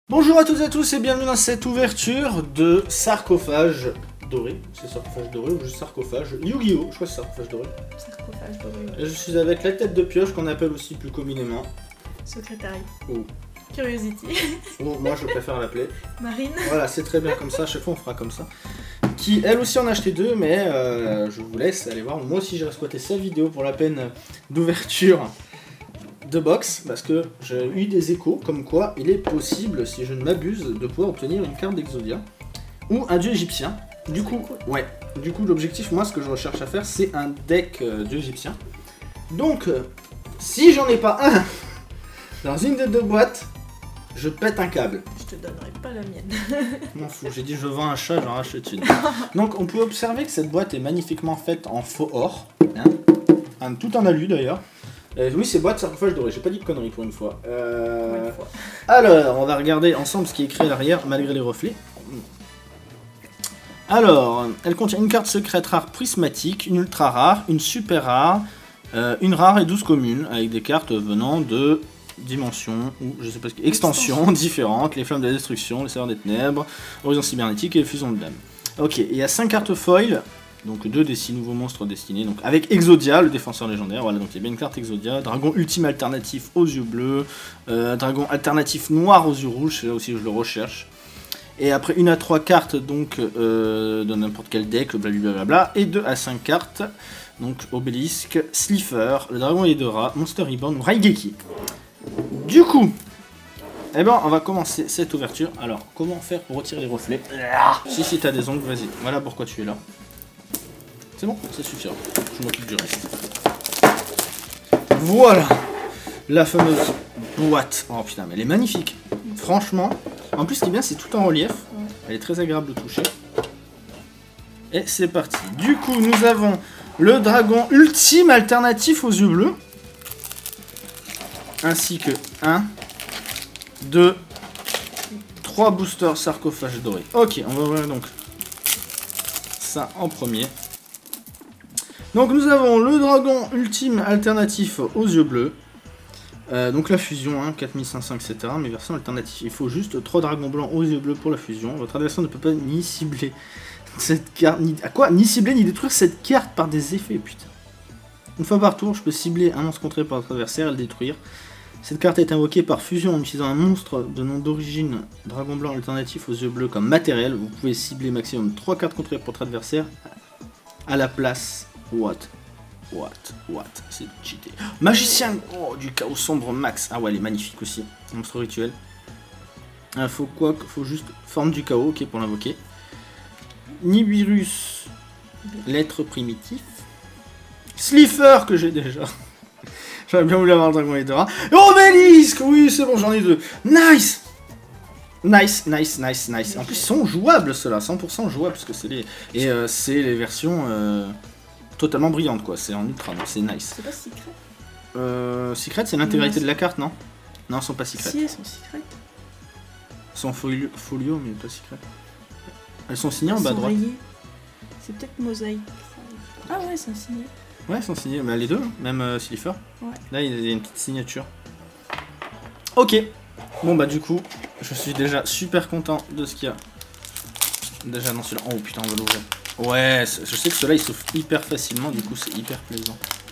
Bonjour à toutes et à tous et bienvenue dans cette ouverture de sarcophage doré. C'est sarcophage doré ou juste sarcophage Yu-Gi-Oh! Je crois que c'est sarcophage doré. Sarcophage doré, ouais. Et je suis avec la tête de pioche qu'on appelle aussi plus communément Secrétariat. ou Curiosity. moi je préfère l'appeler. Marine. Voilà, c'est très bien comme ça, à chaque fois on fera comme ça. Qui elle aussi en a acheté deux, mais je vous laisse aller voir. Moi aussi j'ai resquatté sa vidéo pour la peine d'ouverture de box, parce que j'ai eu des échos comme quoi il est possible, si je ne m'abuse, de pouvoir obtenir une carte d'Exodia ou un dieu égyptien. Du coup, ouais. Du coup, l'objectif, moi, ce que je recherche à faire, c'est un deck dieu égyptien. Donc, si j'en ai pas un dans une des deux boîtes, je pète un câble. Je te donnerai pas la mienne. Je m'en fous, j'ai dit je vends un chat, j'en rachète une. Donc, on peut observer que cette boîte est magnifiquement faite en faux or, hein. Tout en alu d'ailleurs. Oui, c'est boîte sarcophage doré, j'ai pas dit de conneries pour une fois. Alors, on va regarder ensemble ce qui est écrit à l'arrière, malgré les reflets. Alors, elle contient une carte secrète rare prismatique, une ultra rare, une super rare, une rare et 12 communes, avec des cartes venant de dimensions, ou je sais pas ce que, extensions différentes, les flammes de la destruction, les serveurs des ténèbres, horizon cybernétique et fusion de l'âme. Ok, il y a 5 cartes foil. Donc 2 des 6 nouveaux monstres destinés, donc avec Exodia, le défenseur légendaire, voilà, donc il y a bien une carte Exodia, dragon ultime alternatif aux yeux bleus, dragon alternatif noir aux yeux rouges, c'est là aussi je le recherche. Et après 1 à 3 cartes donc de n'importe quel deck, blablabla, et 2 à 5 cartes, donc Obélisque, Slifer, le dragon Hedera, Monster Reborn ou Raigeki. Du coup, eh ben on va commencer cette ouverture. Alors, comment faire pour retirer les reflets? Si t'as des ongles, vas-y, voilà pourquoi tu es là. C'est bon, ça suffira. Je m'occupe du reste. Voilà la fameuse boîte. Oh putain, mais elle est magnifique. Franchement. En plus, ce qui est bien, c'est tout en relief. Elle est très agréable de toucher. Et c'est parti. Du coup, nous avons le dragon ultime alternatif aux yeux bleus. Ainsi que 1, 2, 3 boosters sarcophage doré. Ok, on va ouvrir donc ça en premier. Donc nous avons le dragon ultime alternatif aux yeux bleus. Donc la fusion, hein, 4500, etc. Mais version alternative. Il faut juste 3 dragons blancs aux yeux bleus pour la fusion. Votre adversaire ne peut pas ni cibler cette carte, ni cibler ni détruire cette carte par des effets, putain. Une fois par tour, je peux cibler un monstre contré par votre adversaire et le détruire. Cette carte est invoquée par fusion en utilisant un monstre de nom d'origine dragon blanc alternatif aux yeux bleus comme matériel. Vous pouvez cibler maximum 3 cartes contrées pour votre adversaire à la place. What, c'est cheaté. Magicien, oh, du chaos sombre max. Ah ouais, elle est magnifique aussi. Monstre rituel. Faut quoi? Faut juste forme du chaos, ok, pour l'invoquer. Nibiru's, l'être primitif. Slifer, que j'ai déjà. J'aurais bien voulu avoir le dragon Hedera. Obélisque, oui, c'est bon, j'en ai 2. Nice. Nice. En plus, ils sont jouables, ceux-là, 100% jouables, parce que c'est les... Et c'est les versions... totalement brillante quoi, c'est en ultra, donc c'est nice. C'est pas secret? Secret, c'est l'intégralité de la carte, non? Non, elles sont pas secret. Si, elles sont secret. Elles sont folio, mais pas secret. Elles sont signées en bas à droite. C'est peut-être mosaïque. Ah ouais, elles sont signées. Ouais, elles sont signées, mais les deux, même Slifer. Ouais. Là, il y a une petite signature. Ok. Bon bah du coup, je suis déjà super content de ce qu'il y a. Déjà dans celui-là. Oh putain, on va l'ouvrir. Ouais, je sais que ceux-là ils s'ouvrent hyper facilement, du coup c'est hyper plaisant.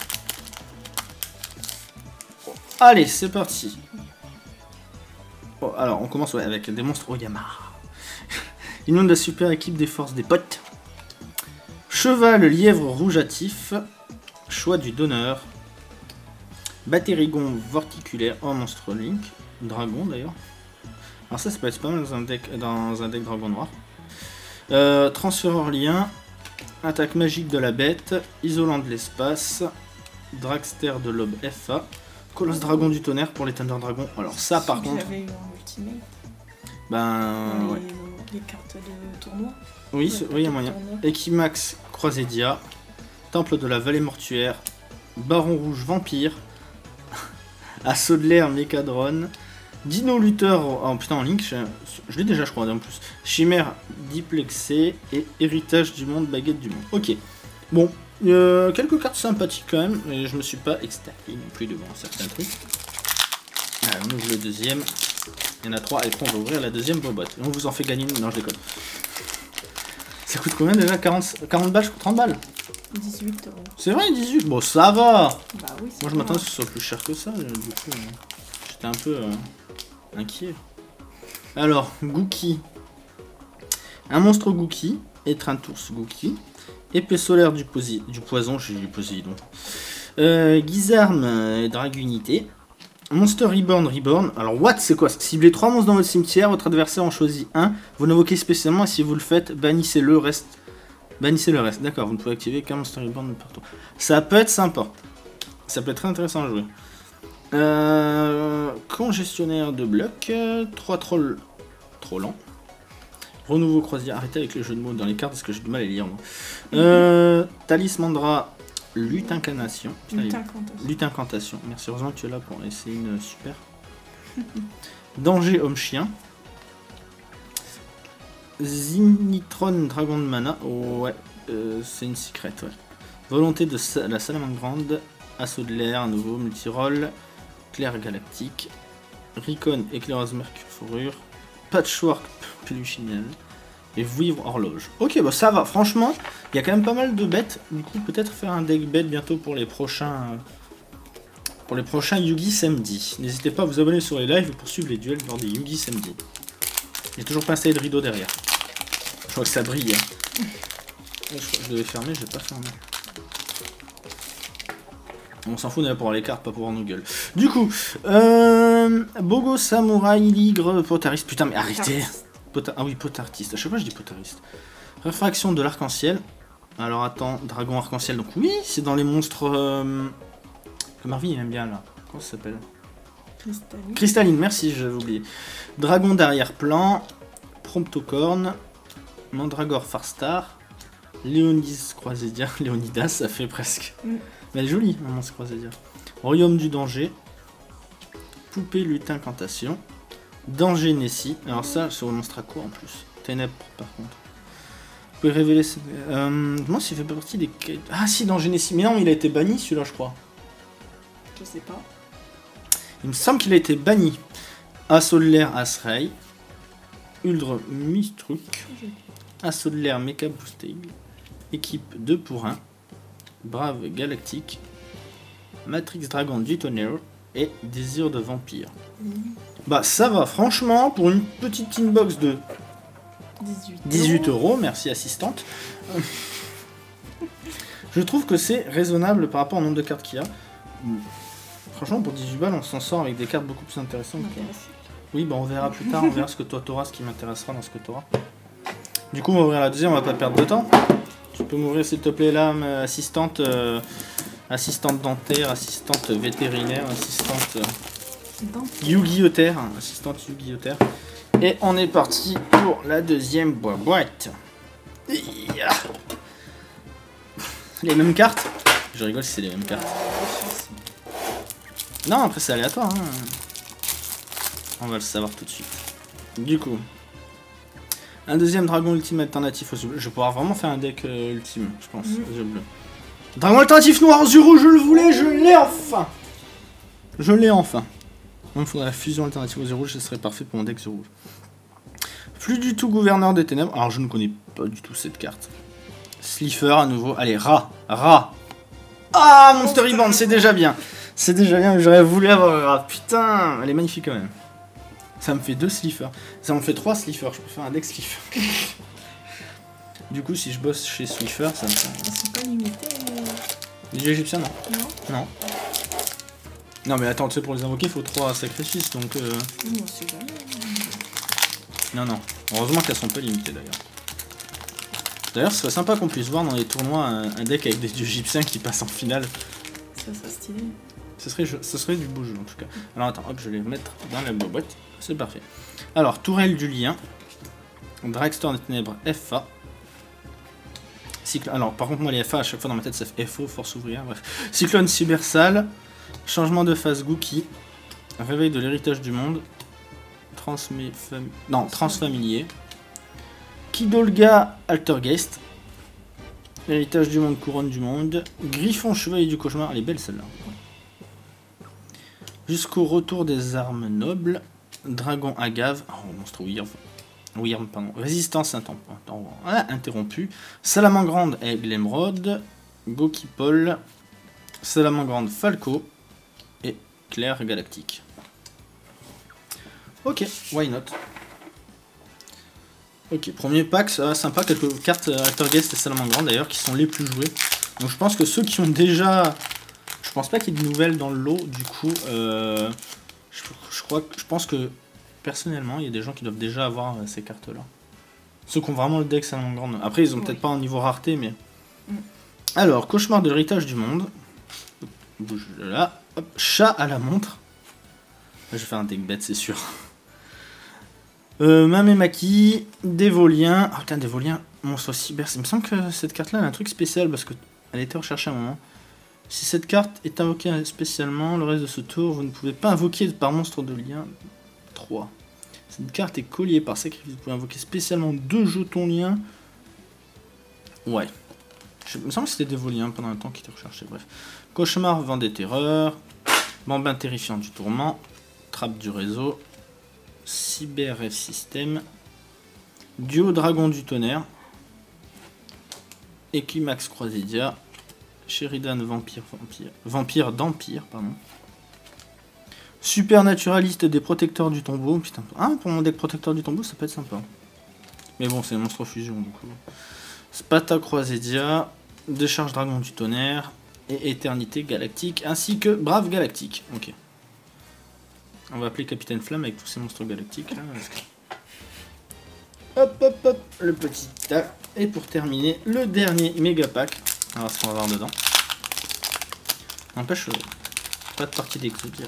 Allez, c'est parti. Bon, alors on commence avec des monstres Oyama. Ils nous de la super équipe des forces des potes. Cheval lièvre rougeatif. Choix du donneur. Batérigon vorticulaire. Oh, monstre Link. Dragon d'ailleurs. Alors ça peut être pas mal dans un deck dragon noir. Transféreur lien, attaque magique de la bête, isolant de l'espace, dragster de l'aube FA, colosse dragon du tonnerre pour les Thunder Dragons. Alors ça par contre... J'avais eu en ultimate. Ben... ouais. Les cartes de tournoi. Oui, il y a moyen. Equimax Croisédia, temple de la vallée mortuaire, baron rouge vampire, assaut de l'air mécadron, Dino Luther, oh putain en link, je l'ai déjà je crois en plus. Chimère diplexée et héritage du monde, baguette du monde. Ok, bon, quelques cartes sympathiques quand même, mais je me suis pas extasié non plus devant certains trucs. Allez, on ouvre le deuxième. Il y en a 3 et après on va ouvrir la deuxième boîte. Et on vous en fait gagner une. Non, je déconne. Ça coûte combien déjà? 40 balles, je coûte 30 balles. 18 euros. C'est vrai, 18. Bon, ça va. Bah oui, c'est Moi, je pas m'attendais mal. que ce soit plus cher que ça. Du coup, j'étais un peu inquiet. Alors, Gookie. Un monstre Gookie. Étreinte ours Gookie. Épée solaire du poison. J'ai du Poséidon. Guisarme Dragunité. Monster Reborn. Alors, what, c'est quoi? Ciblez 3 monstres dans votre cimetière. Votre adversaire en choisit un. Vous l'invoquez spécialement et si vous le faites, bannissez le reste. D'accord, vous ne pouvez activer qu'un Monster Reborn partout. Ça peut être sympa. Ça peut être très intéressant à jouer. Congestionnaire de blocs. 3 trolls. Trop lent. Renouveau croisière. Arrêtez avec les jeux de mots dans les cartes parce que j'ai du mal à les lire. Talismandra. Lutte incantation. Lutte incantation. Merci, heureusement que tu es là pour essayer une super. Danger homme-chien. Zinitron dragon de mana. Oh, ouais, c'est une secret, ouais. Volonté de la salamandre grande. Assaut de l'air, un nouveau multiroll. Claire galactique. Ricon éclaireuse mercure fourrure. Patchwork peluchinelle. Et vivre horloge. Ok, bah ça va. Franchement, il y a quand même pas mal de bêtes. Du coup, peut-être faire un deck bête bientôt pour les prochains. Pour les prochains Yugi samedi. N'hésitez pas à vous abonner sur les lives pour suivre les duels lors des Yugi samedi. J'ai toujours pas installé de rideau derrière. Je crois que ça brille. Hein. Je crois que je devais fermer, je vais pas fermer. On s'en fout, on est là pour voir les cartes, pas pour voir nos gueules. Du coup, Bogo Samouraï Ligre Potariste. Putain, mais arrêtez. Ah oui, Potartiste. À chaque fois, je dis Potariste. Réfraction de l'arc-en-ciel. Alors attends, dragon arc-en-ciel. Donc oui, c'est dans les monstres que Marvin il aime bien là. Comment ça s'appelle? Cristalline. Cristalline, merci, j'avais oublié. Dragon d'arrière-plan. Promptocorn. Mandragore Farstar. Léonis Croisédia. Léonidas, ça fait presque. Mais elle est jolie, maman, ce Croisédia. Royaume du danger. Poupée lutte incantation. Danger Nessie. Alors ça, c'est au monstre à quoi en plus? Ténèbres par contre. Vous pouvez révéler... moi, s'il fait partie des... Ah si, Danger Nessie. Mais non, il a été banni celui-là, je crois. Je sais pas. Il me semble qu'il a été banni. Assaut de l'air Asrei. Uldre Mistruc. Assaut de l'air Mecha Boosting. Équipe 2 pour 1. Brave Galactique. Matrix Dragon du tonnerre. Et Désir de Vampire. Bah ça va, franchement, pour une petite inbox de 18 euros, merci assistante. Je trouve que c'est raisonnable par rapport au nombre de cartes qu'il y a. Franchement, pour 18 balles, on s'en sort avec des cartes beaucoup plus intéressantes. Oui, bah on verra plus tard, on verra ce que toi t'auras, ce qui m'intéressera dans ce que t'auras. Du coup, on va ouvrir la deuxième, on va pas perdre de temps. Tu peux m'ouvrir s'il te plaît là, assistante, assistante dentaire, assistante vétérinaire, assistante Yu-Gi-Oh! Assistante Yu-Gi-Oh! Et on est parti pour la deuxième boîte. Les mêmes cartes? Je rigole si c'est les mêmes cartes. Non, après c'est aléatoire. Hein. On va le savoir tout de suite. Du coup, un deuxième dragon ultime alternatif aux yeux bleus. Je vais pouvoir vraiment faire un deck ultime, je pense, aux yeux bleus. Dragon alternatif noir aux yeux rouges, je le voulais, je l'ai enfin. Je l'ai enfin. Il me faudrait la fusion alternative aux yeux rouges, ce serait parfait pour mon deck yeux rouges. Plus du tout gouverneur des ténèbres. Alors je ne connais pas du tout cette carte. Slifer à nouveau. Allez, Ra. Ah, Monster Reborn, c'est déjà bien. C'est déjà bien, mais j'aurais voulu avoir Ra. Putain, elle est magnifique quand même. Ça me fait 2 Slifer. Ça me fait 3 Slifer. Je peux faire un deck Slifer. Du coup, si je bosse chez Slifer, ça me fait... Ils sont pas limités. Les dieux égyptiens, non. Non. Non, mais attends, tu sais, pour les invoquer, il faut 3 sacrifices, donc... Non, c'est jamais. Non. Heureusement qu'elles sont pas limitées, d'ailleurs. D'ailleurs, ce serait sympa qu'on puisse voir dans les tournois un deck avec des dieux égyptiens qui passent en finale. Ça serait stylé. Ce serait du beau jeu, en tout cas. Alors, attends, hop, je vais les mettre dans la boîte. C'est parfait. Alors, Tourelle du Lien. Dragster des Ténèbres, FA. Alors, par contre, moi, les FA, à chaque fois dans ma tête, ça fait FO, Force Ouvrière, bref. Cyclone Cybersal. Changement de phase Gookie. Réveil de l'héritage du monde. Transfamilier. Kidolga Altergeist. Héritage du monde, couronne du monde. Griffon, chevalier du cauchemar. Elle est belle celle-là. Jusqu'au retour des armes nobles. Dragon agave. Oh, monstre Wyrm, pardon. Résistance interrompue. Salamangrande aigle émeraude. Gokipol. Salamangrande Falco. Et Claire galactique. Ok, why not. Ok, premier pack, ça va sympa. Quelques cartes Acteur Guest et Salamangrande d'ailleurs qui sont les plus jouées. Donc je pense que ceux qui ont déjà... Je pense pas qu'il y ait de nouvelles dans le lot, du coup... Je pense que personnellement, il y a des gens qui doivent déjà avoir ces cartes-là. Ceux qui ont vraiment le deck Salamangrande. Après, ils ont peut-être pas un niveau rareté, mais... Alors, Cauchemar de l'héritage du monde. Bouge de là. Hop, chat à la montre. Je vais faire un deck bête, c'est sûr. Mamemaki, Dévolien. Oh putain, Dévolien, monstre cyber. Il me semble que cette carte-là a un truc spécial parce qu'elle était recherchée à un moment. Si cette carte est invoquée spécialement, le reste de ce tour, vous ne pouvez pas invoquer par monstre de lien 3. Cette carte est colliée par sacrifice. Vous pouvez invoquer spécialement 2 jetons liens. Ouais. Il me semble que c'était Dévolien pendant un temps qui était recherché. Bref. Cauchemar, vent des terreurs. Bambin terrifiant du tourment. Trappe du réseau. Cyber F système. Duo dragon du tonnerre. Equimax Croisidia. Sheridan vampire d'empire, pardon. Supernaturaliste des protecteurs du tombeau. Putain, ah, pour mon deck protecteur du tombeau, ça peut être sympa. Mais bon, c'est monstre fusion, du coup. Spata Croisidia. Décharge dragon du tonnerre. Et éternité galactique, ainsi que brave galactique. Ok. On va appeler Capitaine Flamme avec tous ces monstres galactiques. Là. Hop, hop, hop, le petit tas. Et pour terminer, le dernier méga pack. On va voir ce qu'on va avoir dedans. N'empêche, pas de partie d'Exodia.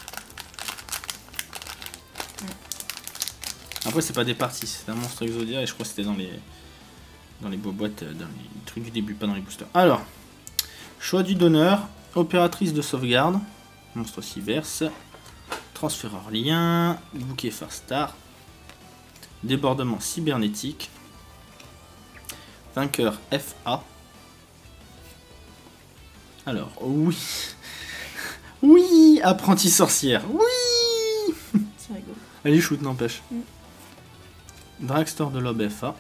Après, c'est pas des parties, c'est un monstre Exodia et je crois que c'était dans les boîtes, dans les trucs du début, pas dans les boosters. Alors, choix du donneur, opératrice de sauvegarde, monstre Cyverse, transféreur lien, bouquet Farstar, débordement cybernétique, vainqueur FA. Alors, oui. Oui, apprenti sorcière. Oui. C'est rigolo. Allez, shoot, n'empêche. Dragster de l'aube FA.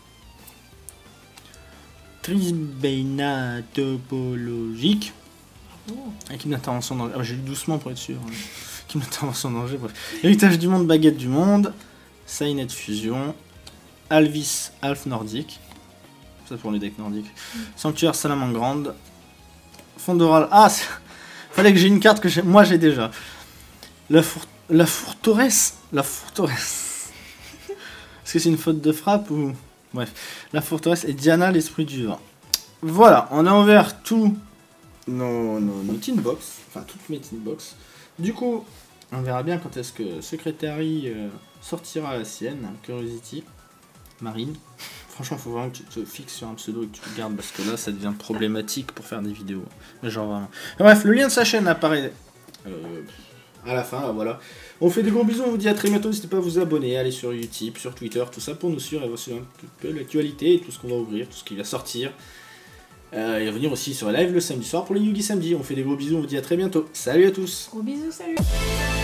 Trisbeina topologique. Équipe d'intervention danger. Ah, j'ai lu doucement pour être sûr. Équipe d'intervention danger, bref. Héritage du monde, baguette du monde. Sainet fusion. Alvis, Alf nordique. Ça pour les decks nordiques. Sanctuaire Salamangrande. Fondoral. Ah, fallait que j'ai une carte que moi j'ai déjà. La forteresse. La forteresse. Est-ce que c'est une faute de frappe ou... Bref. La forteresse et Diana, l'esprit du vent. Voilà, on a ouvert tous nos tin box. Enfin, toutes mes tin box. Du coup, on verra bien quand est-ce que Secretary sortira la sienne. Curiosity. Marine. Franchement, faut vraiment que tu te fixes sur un pseudo et que tu le gardes parce que là, ça devient problématique pour faire des vidéos. Mais genre vraiment. Bref, le lien de sa chaîne apparaît à la fin, là, voilà. On fait des gros bisous, on vous dit à très bientôt. N'hésitez pas à vous abonner, aller sur YouTube, sur Twitter, tout ça pour nous suivre et voir un peu l'actualité, tout ce qu'on va ouvrir, tout ce qui va sortir. Et venir aussi sur live le samedi soir pour les Yugi samedi. On fait des gros bisous, on vous dit à très bientôt. Salut à tous. Gros bisous, salut.